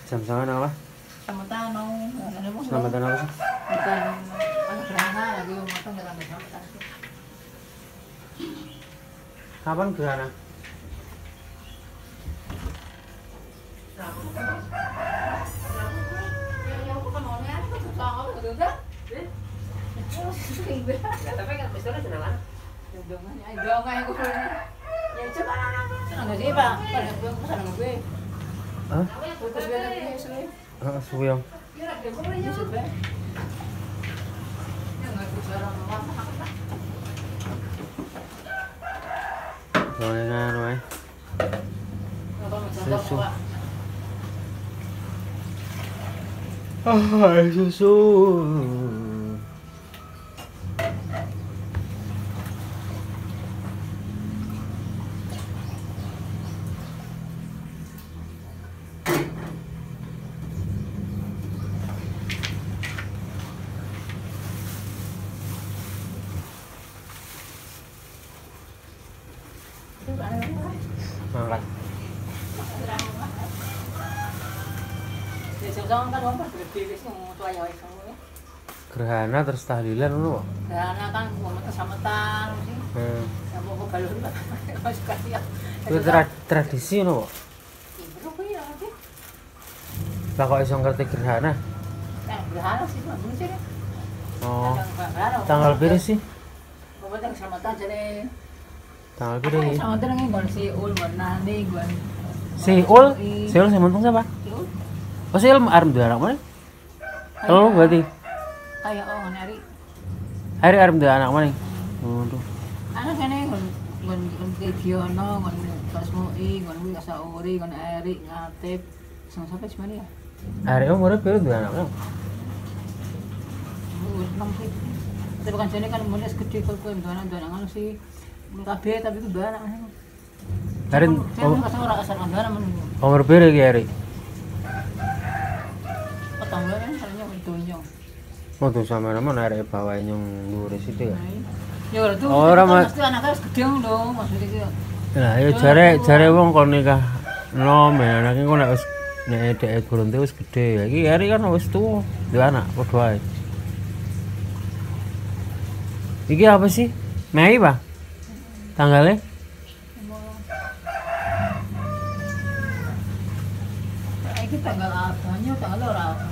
Jam sangan apa? Selamatan mau Selamatan apa sih? bukan anak gerhana lagi mau makan dalam selamatan itu. Kapan gerhana? Tapi kan besoknya senang kan? Hah? Suyong. Gorengan wae. Susu. Susu. Makan. Gerhana terus tahlilan ngono kok. Gerhana kan mau kesamatan sih. Ya mau ke balon masuk kaya. Itu tradisi ngono kok. Ibu kok ya lagi. Lah kok iso ngerti gerhana? Gerhana sih belum sih. Oh. Tanggal piro sih? Kok tang kesamatan jane. Tanggal piro iki? Kesamatan nang nggon si ul nani nggon. Seul? Seul sementung siapa? Oh, Seul arep duwe anak mana? Oh, berarti Kayak oh nari. hari arep duwe anak mana? Waduh. Anak kene nggon Diono, nggon Kasmui, nggon Wi Sauri, nggon Erik, Ngatip. Sampai gimana ya? Hari umure piro duwe anaknya? Enam sih. Tapi kan jane kan umurnya segede kok kowe ndana-ndana ngono sih. Kabeh tapi ku ndana. Hari Kan ora asal ndana men. umur piro iki hari? Petang kan salahnya wedonyo. Oh, tuh sama nama arek bawae nyong dhuwure situ ya. Ya ora tuh. Ora, Mas. Mesti anaknya wis gede lho maksudnya iki. Lah ya jare wong kon nikah nom anake kok nek wis nek dhek gurunte wis gede ya. Iki hari kan wis tuwa, duwe anak padha ae. Iki apa sih? Mei, Pak? Tanggalnya? Iki tanggal apanya? Tanggal ora apa.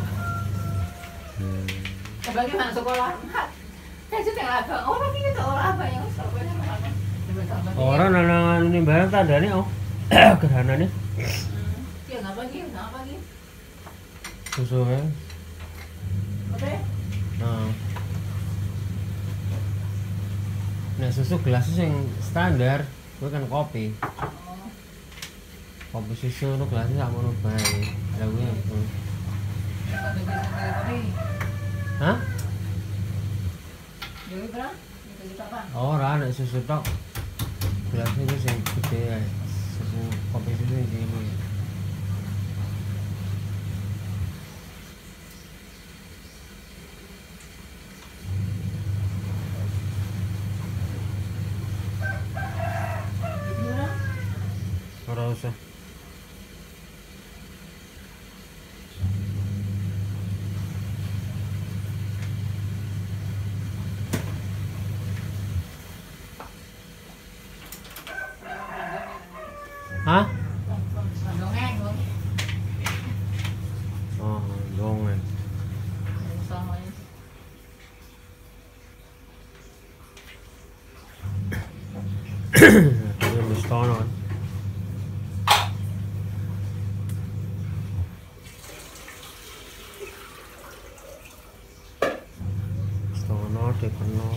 Bagaimana sekolah? Kayak tanggal apa? Ora iki ora apa yang sekolah apa. Orang nanangan ini barang tandanya oh gerhana nih Ya nggak pagi. susu ya. Oke. Nah susu gelas yang standar, gue kan kopi. Kopi susu itu gelasnya sama nu bae. Ada gue yang hah? Jadi berapa? Itu apa? Orang ada susu tok. Gelasnya itu yang gede ya. Susu kopi susu yang gini. Ora usah. Hah? Dongeng. Oh, dongeng. Sama Ini mesti kan. Stono dikono.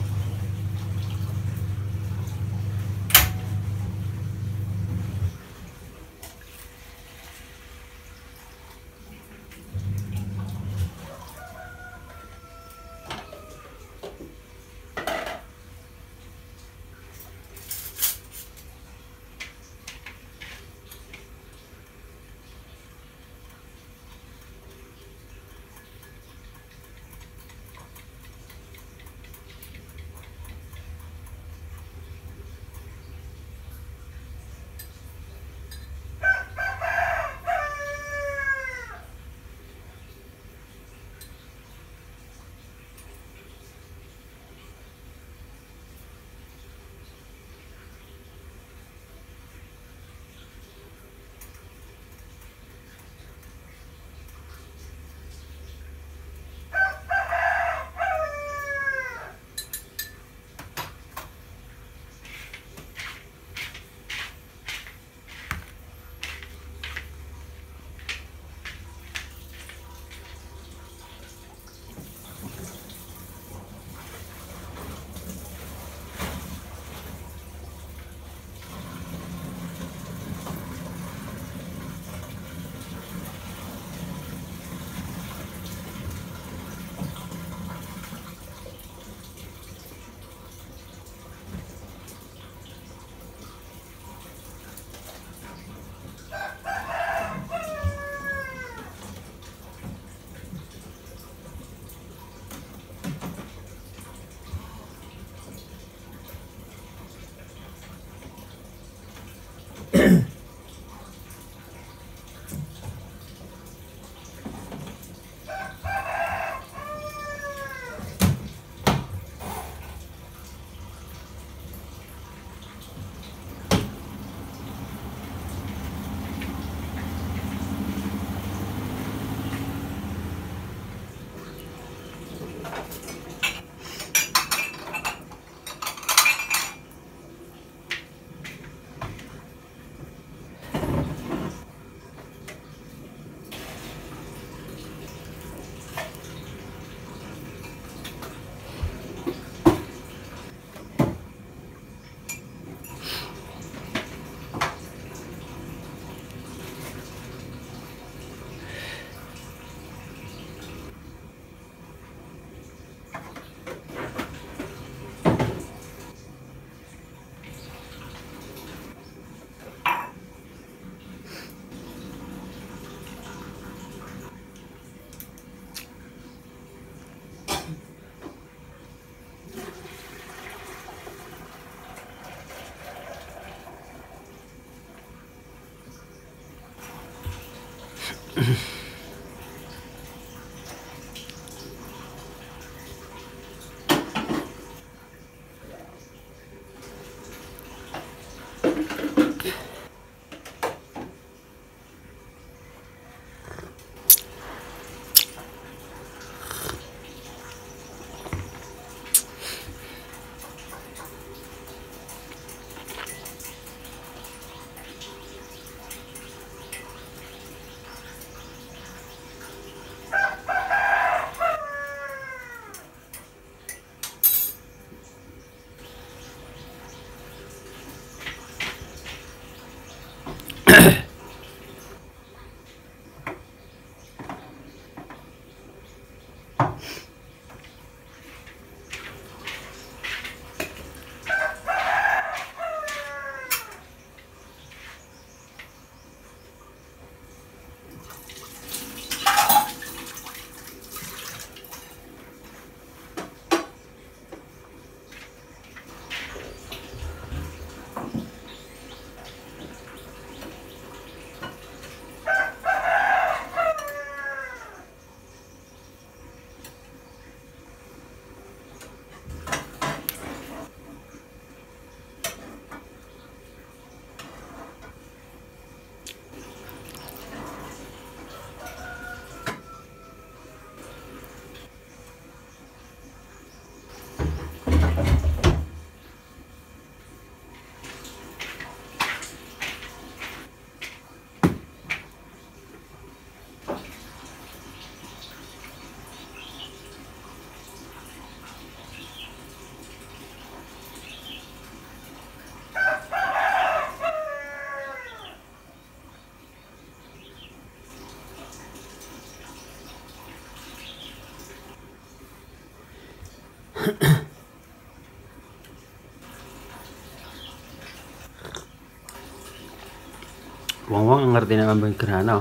Wong-wong ngerti nek ambeng gerhana.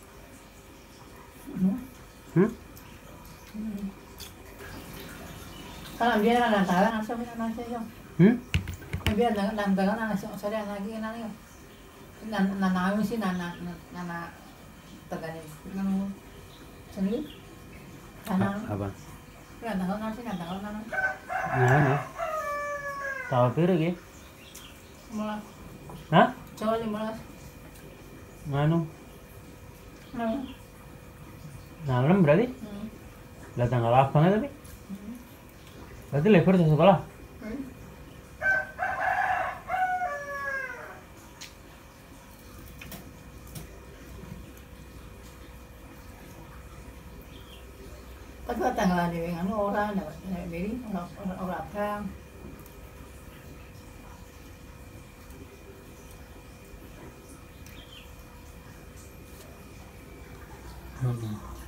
Kalau dia kan lantaran langsung nasi yo. Dia lantaran langsung sore lagi nani yo. Nana sih nana tegane nang sendiri. Karena Apa? ya nana nasi nana. Ngene. Tahu piro iki? Mulai Hah? coba 15. Nganu? Nah. 6 berarti? Lah tanggal abangnya tapi? Berarti libur di sekolah? Tapi tanggal di anu orang dari orang perang. Heeh.